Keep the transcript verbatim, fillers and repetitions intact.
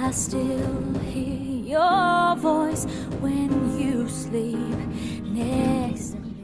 I still hear your voice when you sleep next to me.